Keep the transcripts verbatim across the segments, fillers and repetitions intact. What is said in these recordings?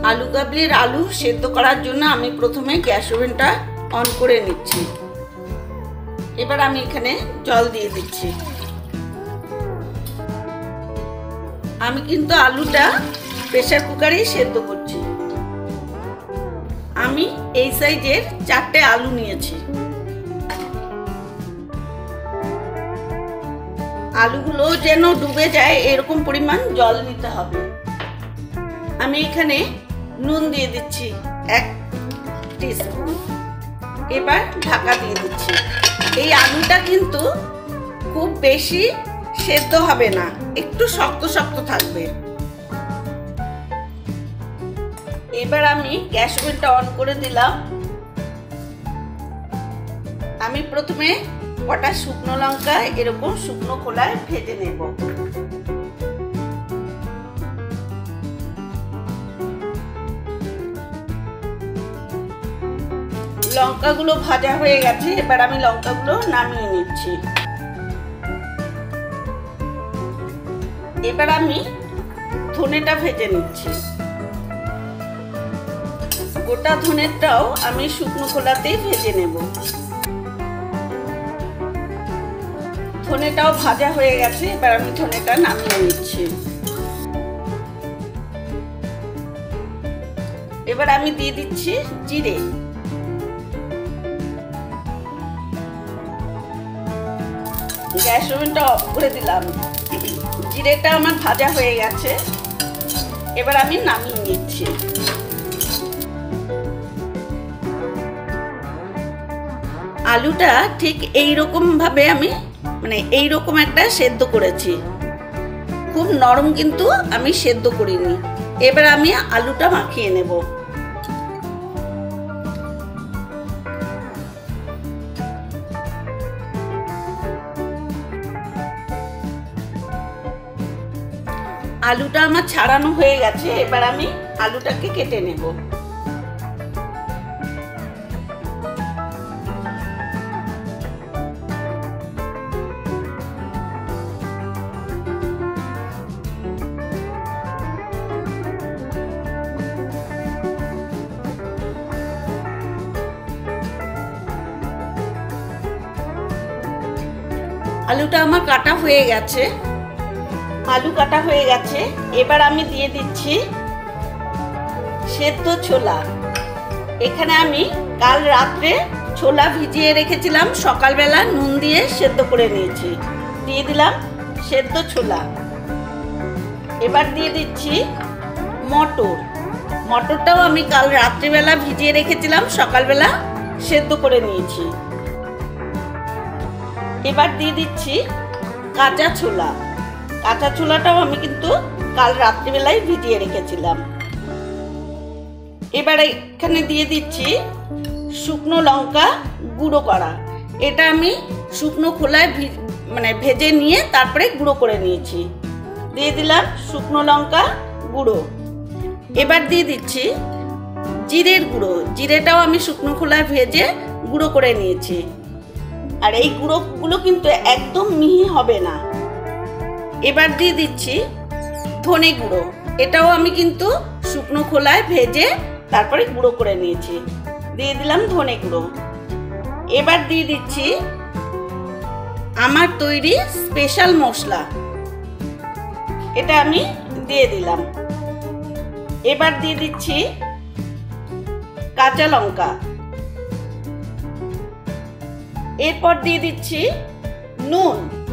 আলু কাবলির আলু সেদ্ধ করার জন্য আমি প্রথমে গ্যাস ওভেনটা অন করে নিচ্ছি। এবার আমি এখানে জল দিয়ে দিচ্ছি। আমি কিন্তু আলুটা প্রেসার কুকারেই সেদ্ধ করছি। আমি এই সাইজের চারটে আলু নিয়েছি। আলুগুলো যেন ডুবে যায় এরকম পরিমাণ জল দিতে হবে। আমি এখানে নুন দিয়ে দিচ্ছি এক টিস্পুন। এবার ঢাকা দিয়ে দিচ্ছি। এই আলুটা কিন্তু খুব বেশি সেদ্ধ হবে না, একটু শক্ত শক্ত থাকবে। এবার আমি গ্যাস ওভেনটা অন করে দিলাম। আমি প্রথমে কটা শুকনো লঙ্কা এরকম শুকনো খোলায় ভেজে নেব। লঙ্কাগুলো ভাজা হয়ে গেছে, এবার আমি লঙ্কাগুলো নামিয়ে নিচ্ছি। এবার আমি ধনেটা ভেজে নিচ্ছি। গোটা ধনেটাও আমি শুকনো খোলাতেই ভেজে নেব। ধনেটাও ভাজা হয়ে গেছে, এবার আমি ধনেটা নামিয়ে নিচ্ছি। এবার আমি দিয়ে দিচ্ছি জিরে। গ্যাস ওভেনটা অফ করে দিলাম। জিরেটা আমার ভাজা হয়ে গেছে, এবার আমি নামিয়ে নিচ্ছি। আলুটা ঠিক এই রকম ভাবে আমি মানে এই রকম একটা সেদ্ধ করেছি, খুব নরম কিন্তু আমি সেদ্ধ করিনি। এবার আমি আলুটা মাখিয়ে নেব। আলুটা আমার ছাড়ানো হয়ে গেছে, এবার আমি আলুটাকে কেটে নেব। আলুটা আমার কাটা হয়ে গেছে। আলু কাটা হয়ে গেছে, এবার আমি দিয়ে দিচ্ছি সেদ্ধ ছোলা। এখানে আমি কাল রাত্রে ছোলা ভিজিয়ে রেখেছিলাম, সকালবেলা নুন দিয়ে সেদ্ধ করে নিয়েছি। দিয়ে দিলাম সেদ্ধ ছোলা। এবার দিয়ে দিচ্ছি মটর। মটরটাও আমি কাল রাত্রিবেলা ভিজিয়ে রেখেছিলাম, সকালবেলা সেদ্ধ করে নিয়েছি। এবার দিয়ে দিচ্ছি কাঁচা ছোলা। কাঁচা ছোলাটাও আমি কিন্তু কাল রাত্রিবেলায় ভিজিয়ে রেখেছিলাম। এবার এখানে দিয়ে দিচ্ছি শুকনো লঙ্কা গুঁড়ো করা। এটা আমি শুকনো খোলায় মানে ভেজে নিয়ে তারপরে গুঁড়ো করে নিয়েছি। দিয়ে দিলাম শুকনো লঙ্কা গুঁড়ো। এবার দিয়ে দিচ্ছি জিরের গুঁড়ো। জিরেটাও আমি শুকনো খোলায় ভেজে গুঁড়ো করে নিয়েছি। আর এই গুঁড়োগুলো কিন্তু একদম মিহি হবে না। এবার দিয়ে দিচ্ছি ধনে গুঁড়ো। এটাও আমি কিন্তু শুকনো খোলায় ভেজে তারপরে গুঁড়ো করে নিয়েছি। দিয়ে দিলাম ধনে গুঁড়ো। এবার দিয়ে দিচ্ছি আমার তৈরি স্পেশাল মশলা। এটা আমি দিয়ে দিলাম। এবার দিয়ে দিচ্ছি কাঁচা লঙ্কা। এরপর দিয়ে দিচ্ছি নুন।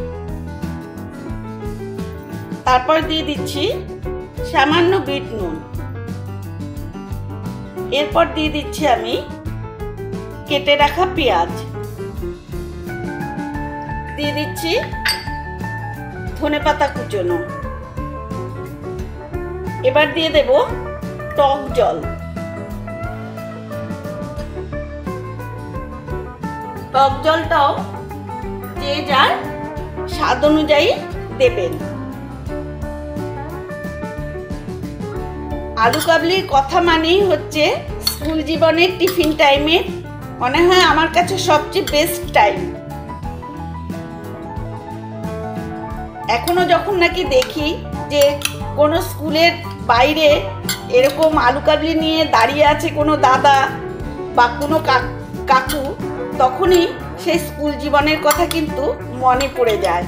তারপর দিয়ে দিচ্ছি সামান্য বিট নুন। এরপর দিয়ে দিচ্ছি আমি কেটে রাখা পেঁয়াজ। দিয়ে দিচ্ছি ধনেপাতা কুচনো। এবার দিয়ে দেব টক জল। টক জলটাও যে যার স্বাদ অনুযায়ী দেবেন। আলু কাবলির কথা মানেই হচ্ছে স্কুল জীবনের টিফিন টাইমের মনে হয় আমার কাছে সবচেয়ে বেস্ট টাইম। এখনো যখন নাকি দেখি যে কোনো স্কুলের বাইরে এরকম আলু কাবলি নিয়ে দাঁড়িয়ে আছে কোনো দাদা বা কোনো কাকু, তখনই সেই স্কুল জীবনের কথা কিন্তু মনে পড়ে যায়।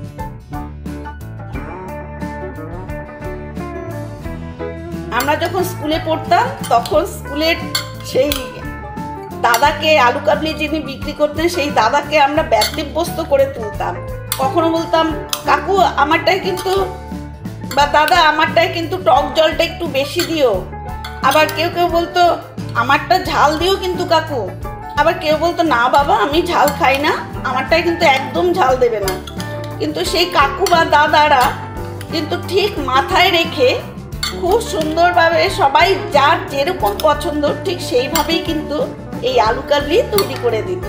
আমরা যখন স্কুলে পড়তাম তখন স্কুলের সেই দাদাকে, আলু কাবলি যিনি বিক্রি করতেন সেই দাদাকে আমরা ব্যতিব্যস্ত করে তুলতাম। কখনো বলতাম কাকু আমারটায় কিন্তু, বা দাদা আমারটায় কিন্তু টক জলটা একটু বেশি দিও। আবার কেউ কেউ বলতো আমারটা ঝাল দিও কিন্তু কাকু। আবার কেউ বলতো না বাবা আমি ঝাল খাই না, আমারটায় কিন্তু একদম ঝাল দেবে না। কিন্তু সেই কাকু বা দাদারা কিন্তু ঠিক মাথায় রেখে খুব সুন্দরভাবে সবাই যার যেরকম পছন্দ ঠিক সেইভাবেই কিন্তু এই আলু কাবলি তৈরি করে দিত।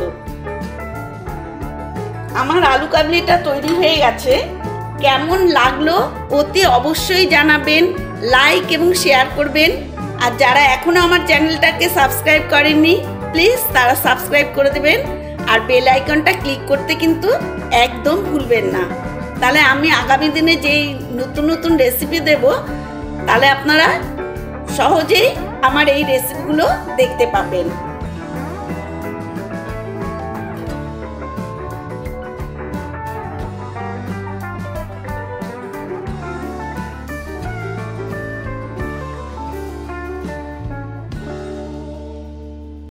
আমার আলু কাবলিটা তৈরি হয়ে গেছে। কেমন লাগলো অতি অবশ্যই জানাবেন, লাইক এবং শেয়ার করবেন। আর যারা এখনো আমার চ্যানেলটাকে সাবস্ক্রাইব করেননি প্লিজ তারা সাবস্ক্রাইব করে দেবেন, আর বেল আইকনটা ক্লিক করতে কিন্তু একদম ভুলবেন না। তাহলে আমি আগামী দিনে যেই নতুন নতুন রেসিপি দেব তাহলে আপনারা সহজেই আমার এই রেসিপিগুলো দেখতে পাবেন।